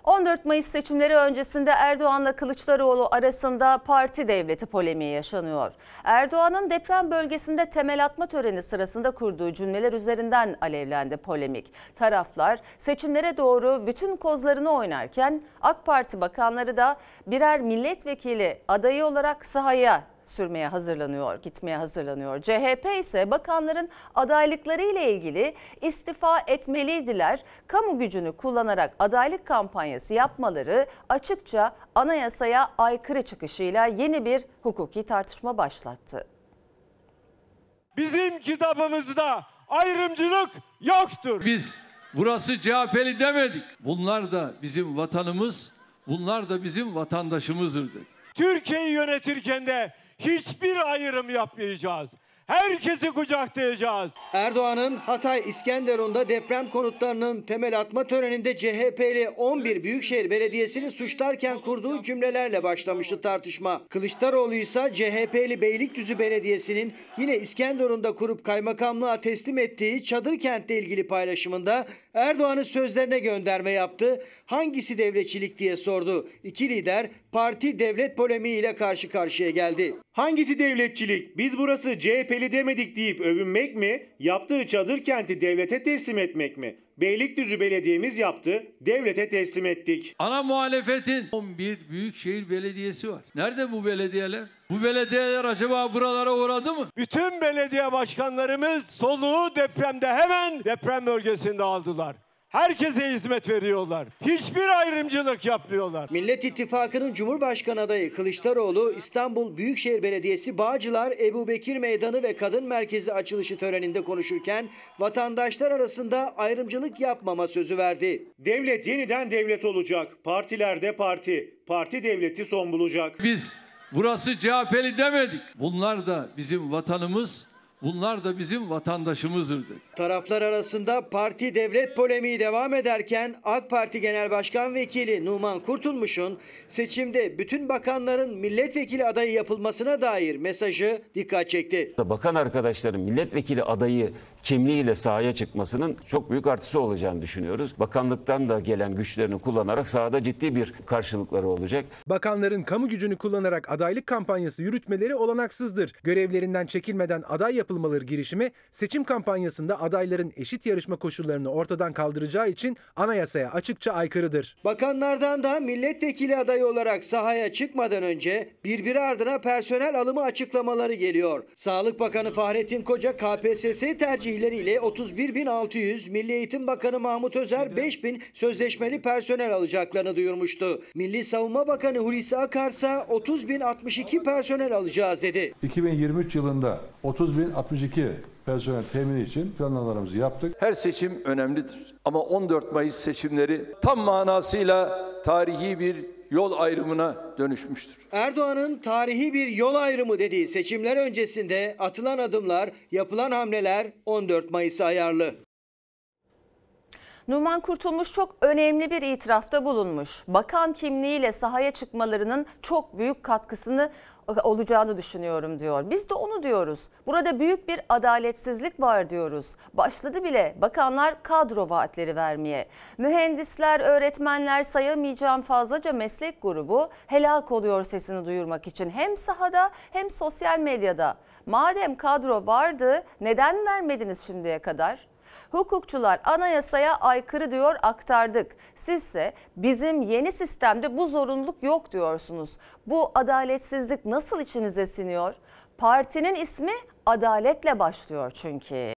14 Mayıs seçimleri öncesinde Erdoğan'la Kılıçdaroğlu arasında parti devleti polemiği yaşanıyor. Erdoğan'ın deprem bölgesinde temel atma töreni sırasında kurduğu cümleler üzerinden alevlendi polemik. Taraflar seçimlere doğru bütün kozlarını oynarken AK Parti bakanları da birer milletvekili adayı olarak sahaya gitmeye hazırlanıyor. CHP ise bakanların adaylıkları ile ilgili istifa etmeliydiler, kamu gücünü kullanarak adaylık kampanyası yapmaları açıkça anayasaya aykırı çıkışıyla yeni bir hukuki tartışma başlattı. Bizim kitabımızda ayrımcılık yoktur. Biz burası CHP'li demedik. Bunlar da bizim vatanımız, bunlar da bizim vatandaşımızdır dedik. Türkiye'yi yönetirken de hiçbir ayrım yapmayacağız. Herkesi kucaklayacağız. Erdoğan'ın Hatay İskenderun'da deprem konutlarının temel atma töreninde CHP'li 11 Büyükşehir Belediyesi'ni suçlarken kurduğu cümlelerle başlamıştı tartışma. Kılıçdaroğlu ise CHP'li Beylikdüzü Belediyesi'nin yine İskenderun'da kurup kaymakamlığa teslim ettiği çadır kentle ilgili paylaşımında Erdoğan'ın sözlerine gönderme yaptı. Hangisi devletçilik diye sordu. İki lider parti devlet polemiğiyle karşı karşıya geldi. Hangisi devletçilik? Biz burası CHP'li demedik deyip övünmek mi? Yaptığı çadır kenti devlete teslim etmek mi? Beylikdüzü Belediye'miz yaptı, devlete teslim ettik. Ana muhalefetin 11 Büyükşehir Belediyesi var. Nerede bu belediyeler? Bu belediyeler acaba buralara uğradı mı? Bütün belediye başkanlarımız soluğu depremde hemen deprem bölgesinde aldılar. Herkese hizmet veriyorlar. Hiçbir ayrımcılık yapmıyorlar. Millet İttifakı'nın Cumhurbaşkanı adayı Kılıçdaroğlu İstanbul Büyükşehir Belediyesi Bağcılar Ebubekir Meydanı ve Kadın Merkezi açılışı töreninde konuşurken vatandaşlar arasında ayrımcılık yapmama sözü verdi. Devlet yeniden devlet olacak. Partiler de parti. Parti devleti son bulacak. Biz burası CHP'li demedik. Bunlar da bizim vatanımız, bunlar da bizim vatandaşımızdır dedi. Taraflar arasında parti devlet polemiği devam ederken AK Parti Genel Başkan Vekili Numan Kurtulmuş'un seçimde bütün bakanların milletvekili adayı yapılmasına dair mesajı dikkat çekti. Bakan arkadaşların milletvekili adayı kimliğiyle sahaya çıkmasının çok büyük artısı olacağını düşünüyoruz. Bakanlıktan da gelen güçlerini kullanarak sahada ciddi bir karşılıkları olacak. Bakanların kamu gücünü kullanarak adaylık kampanyası yürütmeleri olanaksızdır. Görevlerinden çekilmeden aday yapılmaları girişimi seçim kampanyasında adayların eşit yarışma koşullarını ortadan kaldıracağı için anayasaya açıkça aykırıdır. Bakanlardan da milletvekili adayı olarak sahaya çıkmadan önce birbiri ardına personel alımı açıklamaları geliyor. Sağlık Bakanı Fahrettin Koca KPSS tercihleriyle 31.600, Milli Eğitim Bakanı Mahmut Özer 5.000 sözleşmeli personel alacaklarını duyurmuştu. Milli Savunma Bakanı Hulusi Akar ise 30.062 personel alacağız dedi. 2023 yılında 30.062 personel temini için planlamalarımızı yaptık. Her seçim önemlidir. Ama 14 Mayıs seçimleri tam manasıyla tarihi bir yol ayrımına dönüşmüştür. Erdoğan'ın tarihi bir yol ayrımı dediği seçimler öncesinde atılan adımlar, yapılan hamleler 14 Mayıs'a ayarlı. Numan Kurtulmuş çok önemli bir itirafta bulunmuş. Bakan kimliğiyle sahaya çıkmalarının çok büyük katkısını olacağını düşünüyorum diyor. Biz de onu diyoruz. Burada büyük bir adaletsizlik var diyoruz. Başladı bile bakanlar kadro vaatleri vermeye. Mühendisler, öğretmenler, sayamayacağım fazlaca meslek grubu helak oluyor sesini duyurmak için. Hem sahada hem sosyal medyada. Madem kadro vardı neden vermediniz şimdiye kadar? Hukukçular anayasaya aykırı diyor, aktardık. Sizse bizim yeni sistemde bu zorunluluk yok diyorsunuz. Bu adaletsizlik nasıl içinize siniyor? Partinin ismi adaletle başlıyor çünkü.